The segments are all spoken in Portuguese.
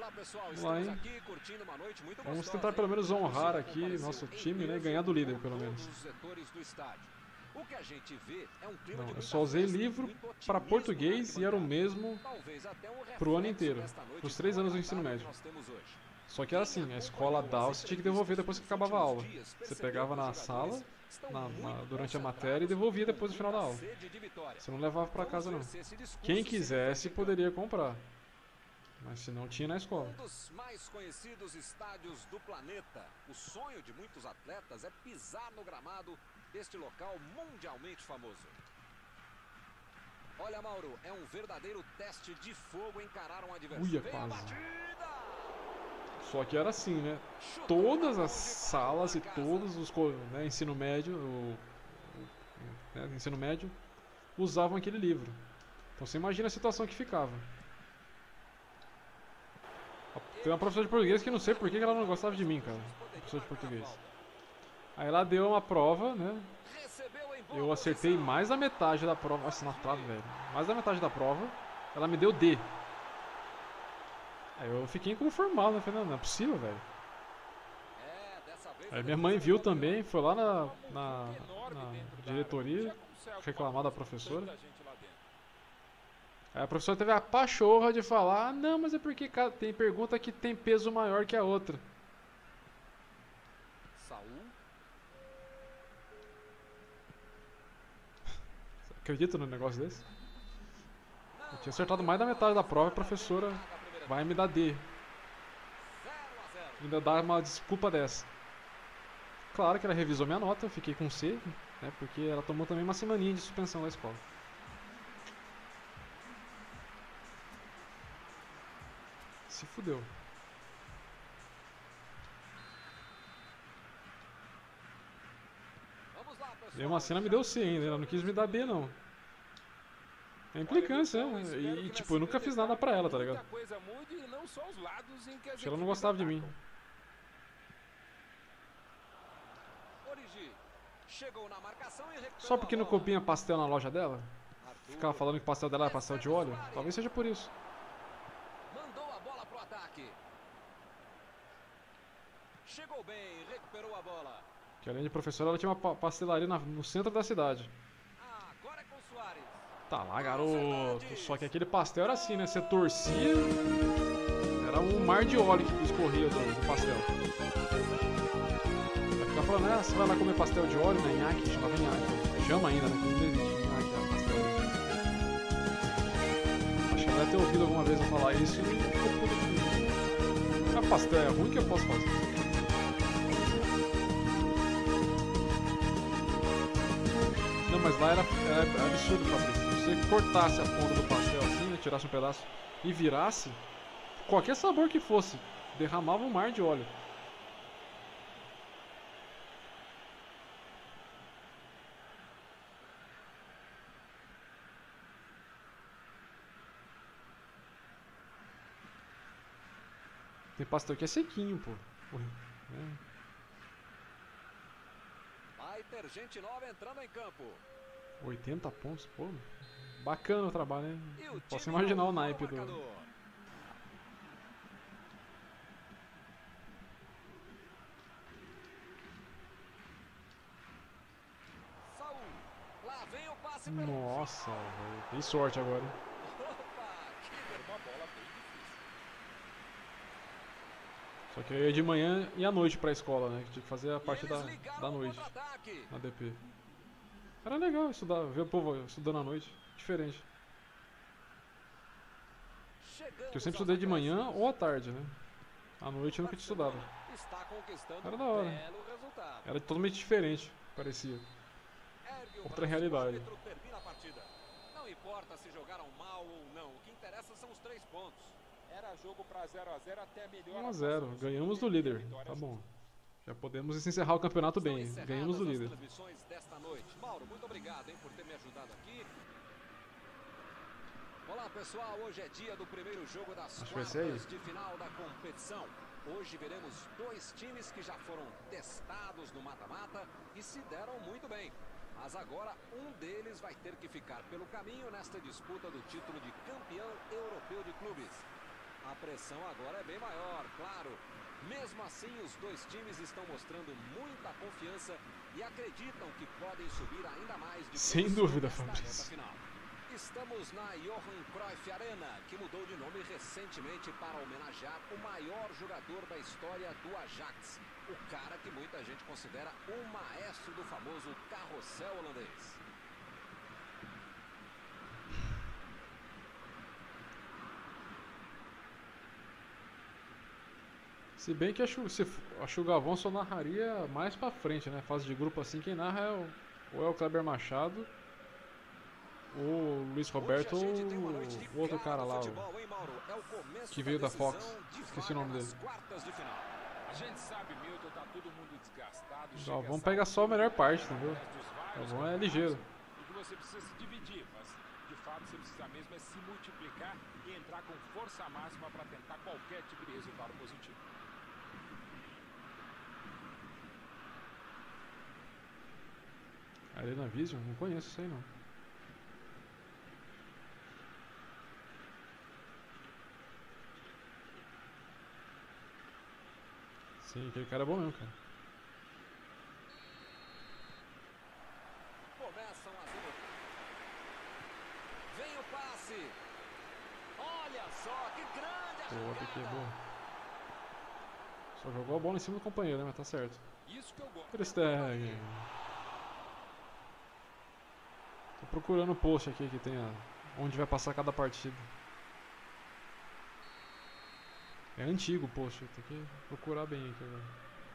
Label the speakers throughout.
Speaker 1: Olá, pessoal,
Speaker 2: Vamos lá,
Speaker 1: estamos
Speaker 2: hein?
Speaker 1: aqui curtindo uma noite muito
Speaker 2: Vamos
Speaker 1: gostosa,
Speaker 2: tentar pelo
Speaker 1: hein?
Speaker 2: menos honrar
Speaker 1: Torcida
Speaker 2: aqui
Speaker 1: compareceu
Speaker 2: nosso
Speaker 1: em
Speaker 2: time, né? E
Speaker 1: peso
Speaker 2: ganhar do líder,
Speaker 1: por
Speaker 2: pelo menos.
Speaker 1: todos os setores do estádio. O que a gente vê é um clima
Speaker 2: Não,
Speaker 1: de
Speaker 2: eu
Speaker 1: muita
Speaker 2: só usei
Speaker 1: festa,
Speaker 2: livro
Speaker 1: muito
Speaker 2: para
Speaker 1: otimismo
Speaker 2: português
Speaker 1: na
Speaker 2: e era o
Speaker 1: arquibancada.
Speaker 2: mesmo
Speaker 1: Talvez até um
Speaker 2: pro ano
Speaker 1: reflexo
Speaker 2: inteiro,
Speaker 1: desta noite
Speaker 2: pros 3
Speaker 1: tão
Speaker 2: anos do ensino
Speaker 1: agradável
Speaker 2: médio.
Speaker 1: que nós temos hoje.
Speaker 2: Só que era assim, a escola DAO você tinha que devolver depois que acabava a aula. Você pegava na sala, durante a matéria e devolvia depois no final da aula. Você não levava para casa não. Quem quisesse poderia comprar, mas se não tinha na escola.
Speaker 1: Um dos mais conhecidos estádios do planeta. O sonho de muitos atletas é pisar no gramado deste local mundialmente famoso. Olha, Mauro, é um verdadeiro teste de fogo encarar um adversário.
Speaker 2: Uia,
Speaker 1: Vem a
Speaker 2: quase.
Speaker 1: batida!
Speaker 2: Só que era assim, né? Todas as salas e todos os ensino médio, ensino médio, usavam aquele livro. Então você imagina a situação que ficava. Tem uma professora de português que não sei por que ela não gostava de mim, cara. Professora de português. Aí ela deu uma prova, né? Eu acertei mais da metade da prova. Nossa, na trave, velho. Mais da metade da prova. Ela me deu D. Aí eu fiquei inconformado, né? Falei, não é possível, velho. Aí minha mãe viu também, foi lá na diretoria reclamar da professora. Aí a professora teve a pachorra de falar, ah, não, mas é porque tem pergunta que tem peso maior que a outra.
Speaker 1: Saul.
Speaker 2: Você acredita num negócio desse? Eu tinha acertado mais da metade da prova e a professora vai me dar D. Ainda dá uma desculpa dessa. Claro que ela revisou minha nota, eu fiquei com C, né, porque ela tomou também uma semaninha de suspensão da escola. Se fudeu. Mesmo assim ela me deu C ainda, ela não quis me dar B não. É implicância, né? E tipo, eu nunca fiz nada pra ela, tá ligado? Acho que ela não gostava de mim. Só porque não copia pastel na loja dela? Ficava falando que o pastel dela era pastel de óleo? Talvez seja por isso.
Speaker 1: Mandou a bola pro ataque. Chegou bem, recuperou a bola.
Speaker 2: Que além de professora, ela tinha uma pastelaria no centro da cidade.
Speaker 1: Agora é com o Soares.
Speaker 2: Tá lá, garoto. Só que aquele pastel era assim, né? Você torcia, era um mar de óleo que escorria do pastel. Vai ficar falando, ah, você vai lá comer pastel de óleo, né? Nhaque, chamava nhaque. Chama ainda, né? Que ainda existe nhaque, é pastel. Acho que ela deve ter ouvido alguma vez eu falar isso e ficou puto comigo. Ah, pastel é ruim, que eu posso fazer? Não, mas lá era absurdo, Fabrício. Se você cortasse a ponta do pastel assim, né, tirasse um pedaço e virasse, qualquer sabor que fosse, derramava um mar de óleo. Tem pastel que é sequinho, pô.
Speaker 1: Vai ter gente nova entrando em campo.
Speaker 2: 80 pontos, pô. Bacana o trabalho, hein? Posso imaginar o naipe do...
Speaker 1: Saul. Lá vem o passe.
Speaker 2: Nossa, velho. Tem sorte agora, hein?
Speaker 1: Opa, que uma bola bem difícil.
Speaker 2: Só que eu ia de manhã e à noite pra escola, né? Que tinha que fazer a parte da noite, na DP. Era legal estudar, ver o povo estudando à noite. Diferente. Porque eu sempre estudei de manhã ou à tarde, né? À noite eu nunca tinha estudado. Era da hora. Era totalmente diferente, parecia. Outra realidade.
Speaker 1: Não importa se jogaram mal ou não, o que interessa são os 3 pontos.
Speaker 3: Era jogo para 0 a 0 até melhor.
Speaker 2: 1 a 0, ganhamos do líder. Tá bom. Já podemos encerrar o campeonato bem. Ganhamos do líder.
Speaker 1: Desta noite. Mauro, muito obrigado, hein, por ter me ajudado aqui. Olá, pessoal. Hoje é dia do primeiro jogo das quartas de final da competição. Hoje veremos 2 times que já foram testados no mata-mata e se deram muito bem. Mas agora um deles vai ter que ficar pelo caminho nesta disputa do título de campeão europeu de clubes. A pressão agora é bem maior, claro. Mesmo assim, os dois times estão mostrando muita confiança e acreditam que podem subir ainda mais de
Speaker 2: sem dúvida, Fabrício.
Speaker 1: Estamos na Johan Cruyff Arena, que mudou de nome recentemente para homenagear o maior jogador da história do Ajax. O cara que muita gente considera o maestro do famoso carrossel holandês.
Speaker 2: Se bem que acho que o Galvão só narraria mais pra frente, né? Fase de grupo assim, quem narra ou é o Kleber Machado, ou o Luiz Roberto, ou o outro cara lá, que veio da Fox. Esqueci o nome dele.
Speaker 3: A gente sabe, Milton, tá todo mundo desgastado.
Speaker 2: O Galvão pega só a melhor parte, entendeu? O Galvão é ligeiro.
Speaker 3: E que você precisa se dividir, mas de fato você precisa mesmo é se multiplicar e entrar com força máxima para tentar qualquer tipo de resultado positivo.
Speaker 2: Arena Vision? Não conheço isso aí não. Sim, aquele cara é bom mesmo, cara.
Speaker 1: Começam as... Vem o passe. Olha só que grande a jogada.
Speaker 2: Outra aqui é boa. Só jogou a bola em cima do companheiro, né? Mas tá certo.
Speaker 3: Isso que eu gosto.
Speaker 2: Ter Stegen. Tô procurando o post aqui que tem onde vai passar cada partida. É antigo o post, tem que procurar bem aqui agora.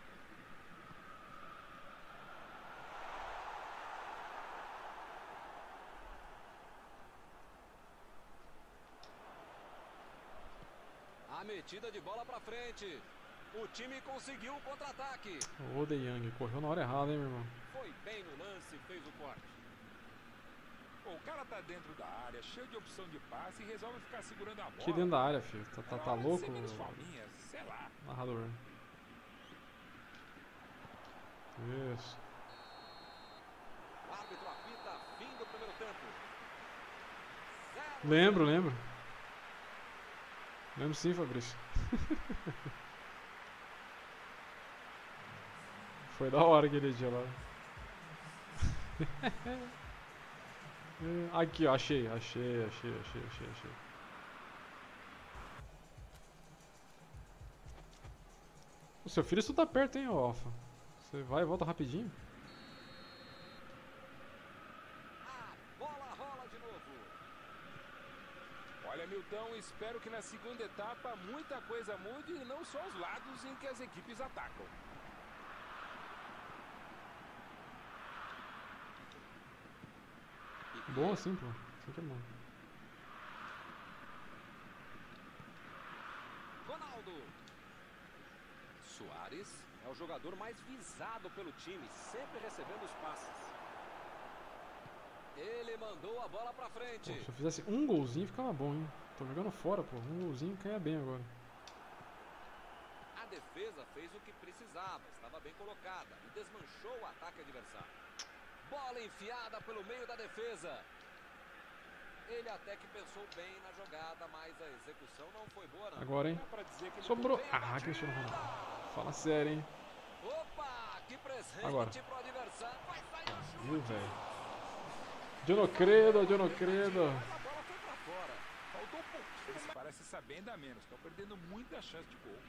Speaker 1: A metida de bola pra frente. O time conseguiu o contra-ataque.
Speaker 2: O De Jong correu na hora errada, hein, meu irmão?
Speaker 1: Foi bem no lance, fez o corte.
Speaker 3: Pô, o cara tá dentro da área, cheio de opção de passe e resolve ficar segurando a bola.
Speaker 2: Aqui dentro da área, filho. Tá louco?
Speaker 3: Sei lá.
Speaker 2: Narrador. Isso.
Speaker 1: O árbitro apita, fim do primeiro tempo.
Speaker 2: Lembro. Lembro sim, Fabrício. Foi da hora aquele dia lá. Aqui, ó, achei. O seu filho está perto, hein, Alfa? Você vai e volta rapidinho.
Speaker 1: A bola rola de novo.
Speaker 3: Olha, Milton, espero que na segunda etapa muita coisa mude e não só os lados em que as equipes atacam.
Speaker 2: Bom assim, pô. Isso aqui é bom.
Speaker 1: Ronaldo. Soares é o jogador mais visado pelo time, sempre recebendo os passes. Ele mandou a bola pra frente.
Speaker 2: Pô, se eu fizesse um golzinho ficava bom, hein? Tô jogando fora, pô. Um golzinho caia bem agora.
Speaker 1: A defesa fez o que precisava, estava bem colocada e desmanchou o ataque adversário. Bola enfiada pelo meio da defesa. Ele até que pensou bem na jogada, mas a execução não foi boa, não.
Speaker 2: Agora, hein? Sobrou. Ah, Cristiano Ronaldo. Fala sério, hein?
Speaker 1: Opa, que presente
Speaker 2: agora.
Speaker 1: Pro adversário. Vai sair o chute.
Speaker 2: Viu, velho? Eu não credo.
Speaker 1: A bola foi pra fora.
Speaker 3: Faltou pouquinho. Parece saber ainda menos. Estão perdendo muita chance de gol.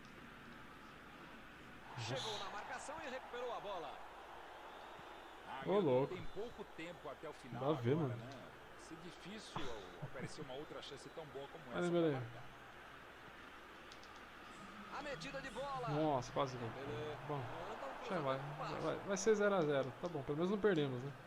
Speaker 1: Chegou na marcação e recuperou a bola.
Speaker 2: Ô, louco.
Speaker 3: Tem pouco tempo até o final.
Speaker 2: Dá a ver, mano.
Speaker 3: Né? Se difícil aparecer uma outra chance tão boa como essa.
Speaker 2: Beleza.
Speaker 1: A metida de bola.
Speaker 2: Nossa, quase gol. Bom, já vai ser 0 a 0. Tá bom, pelo menos não perdemos, né?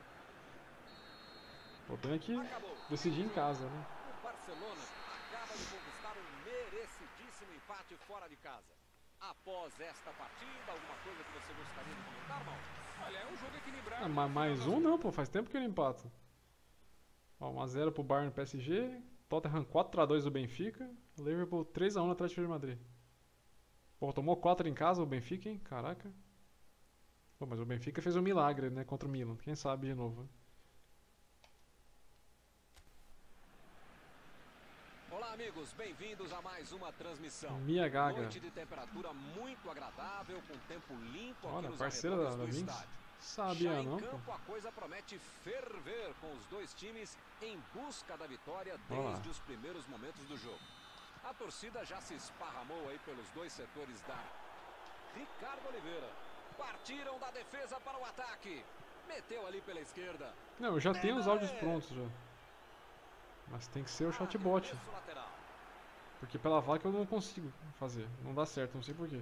Speaker 2: O problema é que decidir em casa, né?
Speaker 1: O Barcelona acaba de conquistar um merecidíssimo empate fora de casa. Após esta partida, alguma coisa que você gostaria de comentar, irmão?
Speaker 3: Olha, é um jogo equilibrado.
Speaker 2: Ah, mais um não, pô. Faz tempo que ele empata. 1 a 0 pro Bayern no PSG. Tottenham 4 a 2 do Benfica. Liverpool 3 a 1 no Atlético de Madrid. Pô, tomou 4 em casa o Benfica, hein? Caraca. Pô, mas o Benfica fez um milagre, né? Contra o Milan. Quem sabe de novo, né?
Speaker 1: Olá, Olá, amigos, bem-vindos a mais uma transmissão.
Speaker 2: Minha gaga.
Speaker 1: Noite de temperatura muito agradável, com tempo limpo aqui
Speaker 2: Olha,
Speaker 1: nos
Speaker 2: parceira
Speaker 1: arredores
Speaker 2: da
Speaker 1: do
Speaker 2: Vinci.
Speaker 1: estádio.
Speaker 2: Sabia
Speaker 1: Já
Speaker 2: não,
Speaker 1: em campo,
Speaker 2: pô.
Speaker 1: a coisa promete ferver com os dois times em busca da vitória
Speaker 2: Olá.
Speaker 1: desde os primeiros momentos do jogo. A torcida já se esparramou aí pelos dois setores da Ricardo Oliveira. Partiram da defesa para o ataque. Meteu ali pela esquerda.
Speaker 2: Não, eu já tenho os áudios prontos já. Mas tem que ser o chatbot.
Speaker 1: Arremesso lateral.
Speaker 2: Porque pela vaca eu não consigo fazer. Não dá certo, não sei porquê.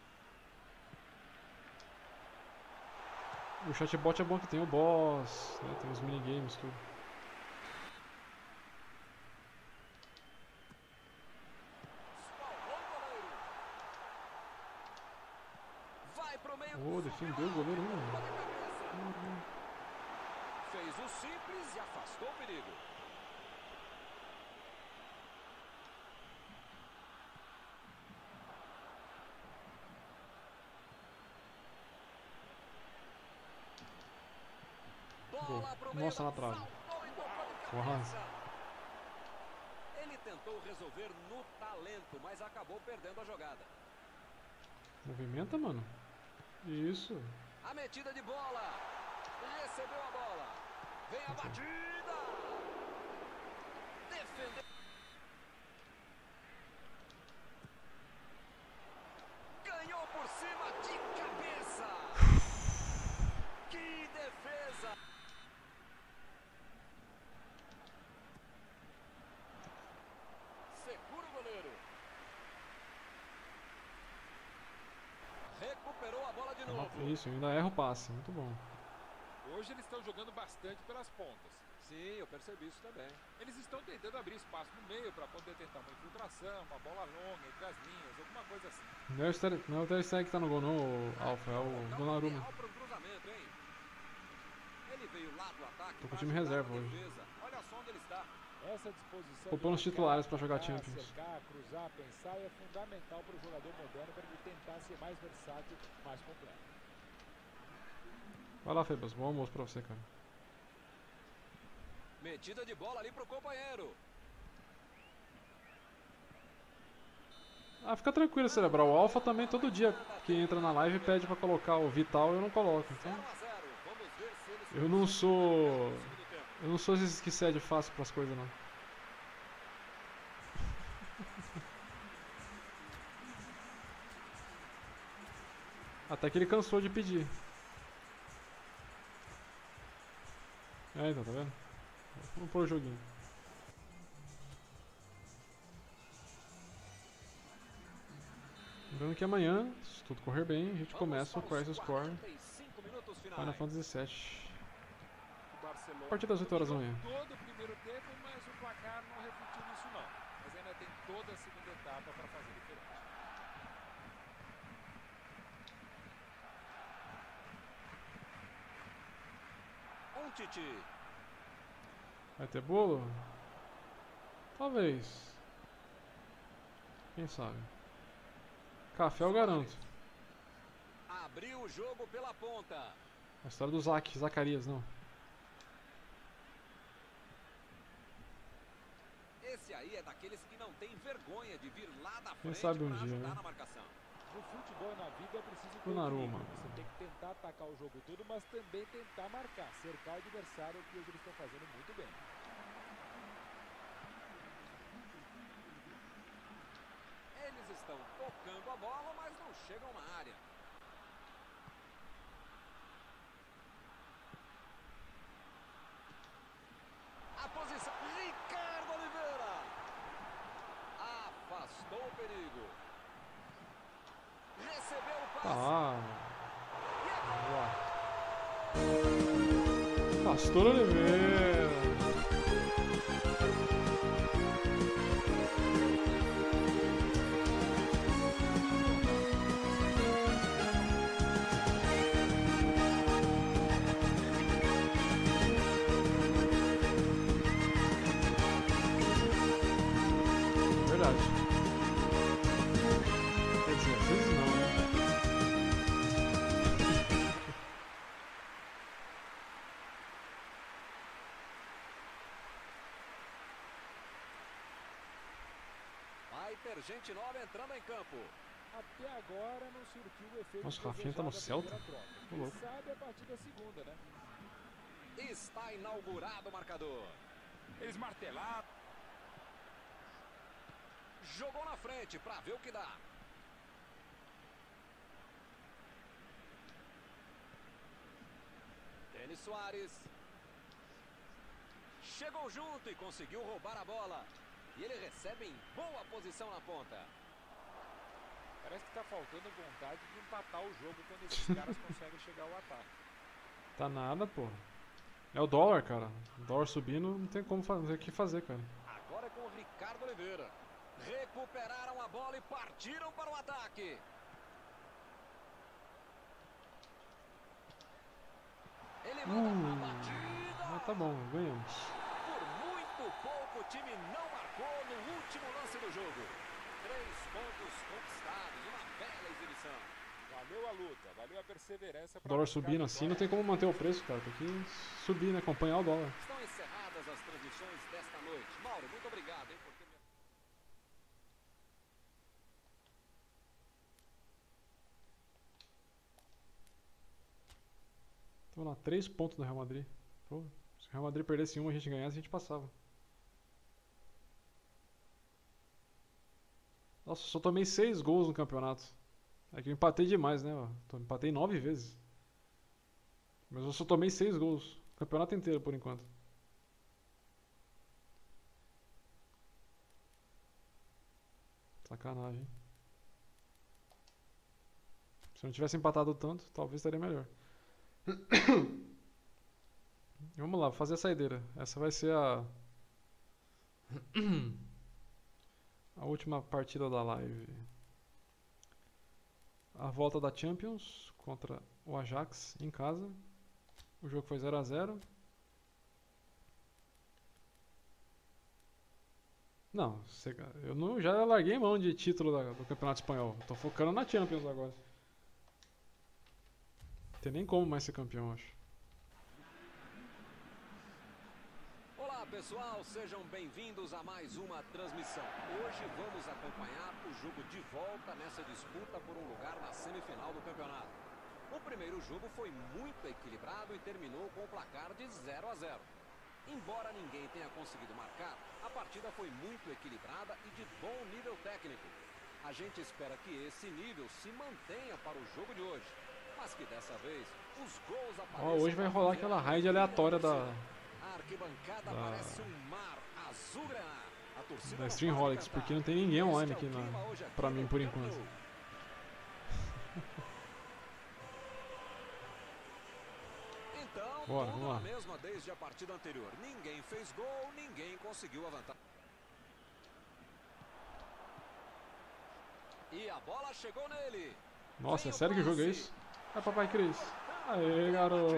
Speaker 2: O chatbot é bom que tem o boss, né, tem os minigames, tudo.
Speaker 1: Espalmou o goleiro. Vai pro meio.
Speaker 2: Oh, defendeu o goleiro, mano.
Speaker 1: Bola de cabeça. Fez o simples e afastou o perigo. Bola pro meio.
Speaker 2: Nossa, na trave.
Speaker 1: Saltou e tocou de
Speaker 2: Porra.
Speaker 1: cabeça. Ele tentou resolver no talento, mas acabou perdendo a jogada.
Speaker 2: Movimenta, mano. Isso.
Speaker 1: A metida de bola. Recebeu a bola. Vem a batida. Defendeu. Ganhou por cima de cabeça. Que defesa. Segura o goleiro. Recuperou a bola de novo.
Speaker 2: Isso, ainda erra o passe. Muito bom.
Speaker 3: Hoje eles estão jogando bastante pelas pontas.
Speaker 1: Sim, eu percebi isso também.
Speaker 3: Eles estão tentando abrir espaço no meio para poder tentar uma infiltração, uma bola longa entre as linhas, alguma coisa assim.
Speaker 2: Não é o Ter Stegen que tá no gol, não, o Alfa. É o Donnarumma.
Speaker 1: Ideal pro cruzamento, hein? Ele veio lá do ataque.
Speaker 2: Tô com o
Speaker 1: pra
Speaker 2: time
Speaker 1: ajudar
Speaker 2: reserva
Speaker 1: na
Speaker 2: hoje.
Speaker 1: defesa. Olha só onde ele está.
Speaker 3: Essa disposição
Speaker 2: Poupando os
Speaker 3: de
Speaker 2: titulares pra jogar
Speaker 3: marcar,
Speaker 2: Champions.
Speaker 3: cercar, cruzar, pensar é fundamental para o jogador moderno para ele tentar ser mais versátil, mais completo.
Speaker 2: Vai lá, Febas. Bom almoço pra você, cara.
Speaker 1: Metida de bola ali pro companheiro.
Speaker 2: Ah, fica tranquilo, Cerebral. O Alpha também todo dia que entra na live pede pra colocar o Vital e eu não coloco. Então,
Speaker 1: 0 a 0. Vamos ver se eles
Speaker 2: eu não sou...
Speaker 1: no segundo tempo.
Speaker 2: Eu não sou esses que cede fácil pras coisas, não. Até que ele cansou de pedir. É, então, tá vendo? Vamos pôr o joguinho. Lembrando que amanhã, se tudo correr bem, a gente começa o Crisis Core
Speaker 1: 45 minutos
Speaker 2: Final
Speaker 1: finais.
Speaker 2: Fantasy VII.
Speaker 3: O Barcelona
Speaker 2: A partir das 8 horas da manhã.
Speaker 3: todo o primeiro tempo, mas o placar não refletiu nisso não. Mas ainda tem toda a segunda etapa para fazer diferente.
Speaker 1: Titi.
Speaker 2: Vai ter bolo? Talvez. Quem sabe? Café eu garanto.
Speaker 1: Abriu o jogo pela ponta.
Speaker 2: A história do Zacarias, não.
Speaker 1: Esse aí é daqueles que não tem vergonha de vir lá da
Speaker 2: Quem
Speaker 1: frente
Speaker 2: sabe um
Speaker 1: pra
Speaker 2: dia,
Speaker 1: ajudar
Speaker 2: né?
Speaker 1: na marcação.
Speaker 3: No futebol e na vida é preciso ter
Speaker 2: Donnarumma.
Speaker 3: equilíbrio. Você tem que tentar atacar o jogo todo, mas também tentar marcar, cercar o adversário, que hoje eles estão fazendo muito bem.
Speaker 1: Eles estão tocando a bola, mas não chegam na área. A posição. Ricardo Oliveira. Afastou o perigo. Recebeu o passe.
Speaker 2: Ah,
Speaker 1: E agora?
Speaker 2: Pastor Oliveira. Verdade. Quer dizer, às vezes não, né?
Speaker 1: vai ter gente nova entrando em campo.
Speaker 3: Até agora não surtiu o efeito.
Speaker 2: Nossa, o Rafinha tá no Celta?
Speaker 3: Quem
Speaker 2: louco.
Speaker 3: sabe a partir da segunda, né?
Speaker 1: Está inaugurado o marcador.
Speaker 3: Eles martelaram.
Speaker 1: Jogou na frente para ver o que dá. Denis Suárez. Chegou junto e conseguiu roubar a bola. E ele recebe em boa posição na ponta.
Speaker 3: Parece que tá faltando vontade de empatar o jogo quando esses caras conseguem chegar ao ataque.
Speaker 2: Tá nada, pô. É o dólar, cara. O dólar subindo, não tem como fazer, o que fazer, cara.
Speaker 1: Agora é com o Ricardo Oliveira. Recuperaram a bola e partiram para o ataque. Ele manda a batida.
Speaker 2: Mas tá bom, ganhamos.
Speaker 1: Por muito pouco o time não marcou no último lance do jogo. 3 pontos conquistados, uma bela exibição.
Speaker 3: Valeu a luta, valeu a perseverança.
Speaker 2: O dólar subindo assim, não tem como manter o preço, cara. Tem que subir, né? Acompanhar o dólar.
Speaker 1: Estão encerradas as transmissões desta noite. Mauro, muito obrigado, hein, porque...
Speaker 2: Estamos lá, 3 pontos do Real Madrid. Pô, se o Real Madrid perdesse um, a gente ganhasse, a gente passava. Nossa, só tomei 6 gols no campeonato. É que eu empatei demais, né? Eu empatei 9 vezes. Mas eu só tomei 6 gols. O campeonato inteiro, por enquanto. Sacanagem. Se eu não tivesse empatado tanto, talvez estaria melhor. Vamos lá, vou fazer a saideira. Essa vai ser a última partida da live. A volta da Champions contra o Ajax em casa. O jogo foi 0 a 0. Não, eu não, já larguei mão de título do Campeonato Espanhol. Tô focando na Champions agora. Não tem nem como mais ser campeão, acho.
Speaker 1: Olá pessoal, sejam bem-vindos a mais uma transmissão. Hoje vamos acompanhar o jogo de volta nessa disputa por um lugar na semifinal do campeonato. O primeiro jogo foi muito equilibrado e terminou com o placar de 0 a 0. Embora ninguém tenha conseguido marcar, a partida foi muito equilibrada e de bom nível técnico. A gente espera que esse nível se mantenha para o jogo de hoje, mas que dessa vez os gols apareçam.
Speaker 2: Hoje vai rolar aquela raid aleatória da
Speaker 1: arquibancada parece um mar azul-granada.
Speaker 2: Da Streamholics, porque não tem ninguém online aqui pra mim por enquanto.
Speaker 1: Então,
Speaker 2: bora, vamos lá.
Speaker 1: Mesma desde a partida anterior. Ninguém fez gol, ninguém conseguiu a vantagem. E a bola chegou nele.
Speaker 2: Nossa, é sério que o jogo é isso? É papai Cris. Aê, garoto.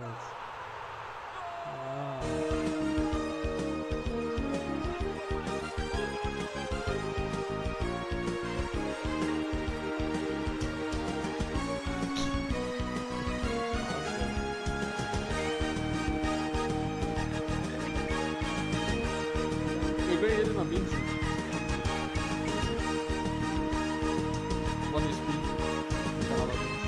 Speaker 2: Eu ganhei ele na Binks. Lá no Spin. No canal da Binks.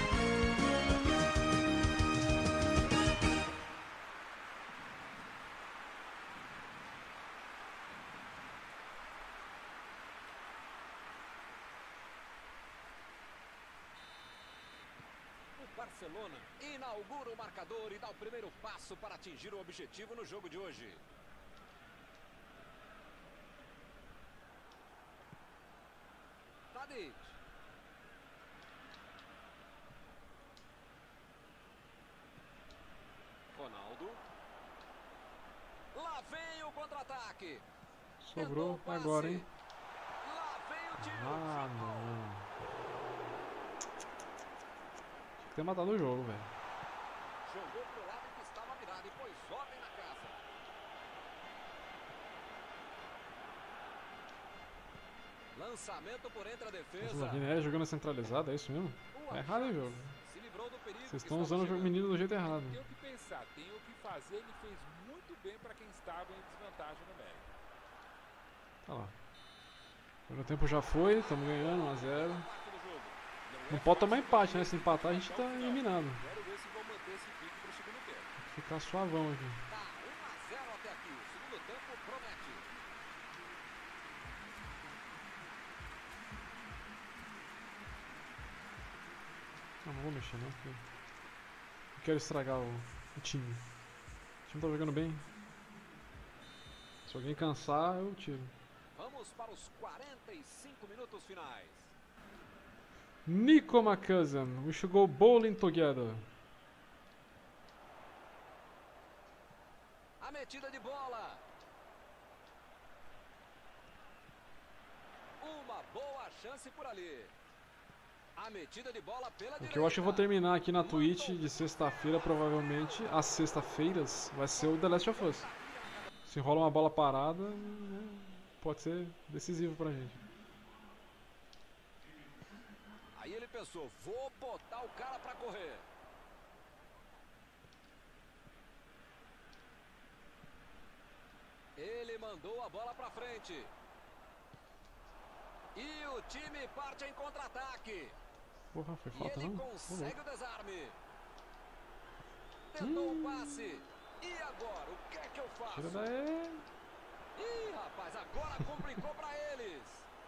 Speaker 1: Barcelona inaugura o marcador e dá o primeiro passo para atingir o objetivo no jogo de hoje. Tadic. Ronaldo. Lá vem o contra-ataque.
Speaker 2: Sobrou agora, hein?
Speaker 1: Lá vem o tiro.
Speaker 2: Ah, não. Tinha que ter matado o jogo, velho.
Speaker 1: Jogou pro lado que estava virado e pôs ordem na casa. Lançamento por entre a defesa.
Speaker 2: O Guiné jogando centralizado, é isso mesmo? É errado o jogo.
Speaker 1: Se livrou do perigo.
Speaker 2: Vocês estão usando o menino do jeito errado.
Speaker 3: Tem o que pensar, tem o que fazer. Ele fez muito bem para quem estava em desvantagem numérica.
Speaker 2: Tá lá. O tempo já foi, estamos ganhando 1 a 0. Não pode tomar empate, né? Se empatar a gente tá eliminando.
Speaker 3: Quero ver se vão manter esse pique pro segundo tempo.
Speaker 2: Tem que ficar suavão aqui.
Speaker 1: Tá 1 a 0 até aqui. O segundo tempo promete.
Speaker 2: Não vou mexer não, porque não quero estragar o time. O time tá jogando bem. Se alguém cansar, eu tiro.
Speaker 1: Vamos para os 45 minutos finais.
Speaker 2: Nico McCuzzum, we should go bowling together.
Speaker 1: A metida de bola. Uma boa chance por ali. A metida de bola pela direita.
Speaker 2: O que eu acho que eu vou terminar aqui na Twitch de sexta-feira, provavelmente, às sexta-feiras, vai ser o The Last of Us. Se rola uma bola parada, pode ser decisivo pra gente.
Speaker 1: Aí ele pensou, vou botar o cara pra correr. Ele mandou a bola pra frente. E o time parte em contra-ataque.
Speaker 2: Porra, foi falta
Speaker 1: e ele
Speaker 2: não?
Speaker 1: consegue o desarme. Tentou o passe. E agora, o que é que eu faço?
Speaker 2: Tira daí.
Speaker 1: Ih, rapaz, agora complicou pra eles.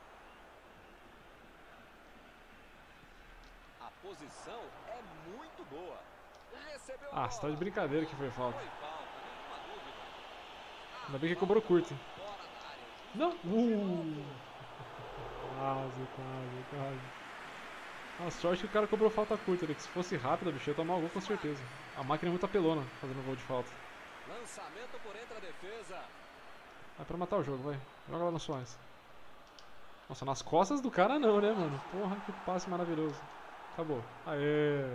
Speaker 1: A posição é muito boa. Recebeu a bola.
Speaker 2: Você tá de brincadeira que foi falta.
Speaker 1: Foi falta, nenhuma dúvida.
Speaker 2: Ainda bem que cobrou curto.
Speaker 1: Fora da área.
Speaker 2: Não! Quase. A sorte que o cara cobrou falta curta, né? Que se fosse rápida, bicho, ia tomar o gol com certeza. A máquina é muito apelona fazendo gol de falta.
Speaker 1: Lançamento por entre a defesa.
Speaker 2: Vai pra matar o jogo, vai. Joga lá no Suárez. Nossa, nas costas do cara não, né, mano? Porra, que passe maravilhoso. Acabou. Aê!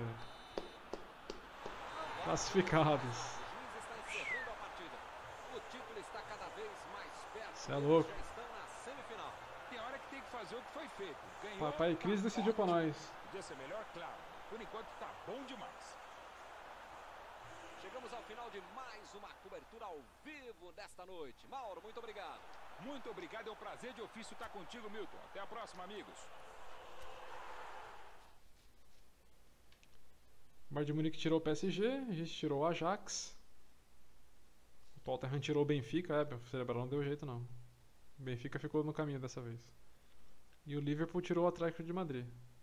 Speaker 2: Classificados.
Speaker 1: O juiz está encerrando a partida. O título está cada vez mais perto.
Speaker 2: Cê é louco.
Speaker 1: Já estão na semifinal.
Speaker 3: Tem hora que tem que fazer o que foi feito. Ganhou,
Speaker 2: Papai Cris
Speaker 3: tá
Speaker 2: decidiu pra
Speaker 3: ótimo.
Speaker 2: nós.
Speaker 3: Podia ser melhor, claro. Por enquanto tá bom demais.
Speaker 1: Chegamos ao final de mais uma cobertura ao vivo desta noite. Mauro, muito obrigado.
Speaker 3: Muito obrigado, é um prazer de ofício estar contigo, Milton. Até a próxima, amigos.
Speaker 2: O Bayern de Munique tirou o PSG, a gente tirou o Ajax. O Tottenham tirou o Benfica, o Cerebral não deu jeito não. O Benfica ficou no caminho dessa vez. E o Liverpool tirou o Atlético de Madrid.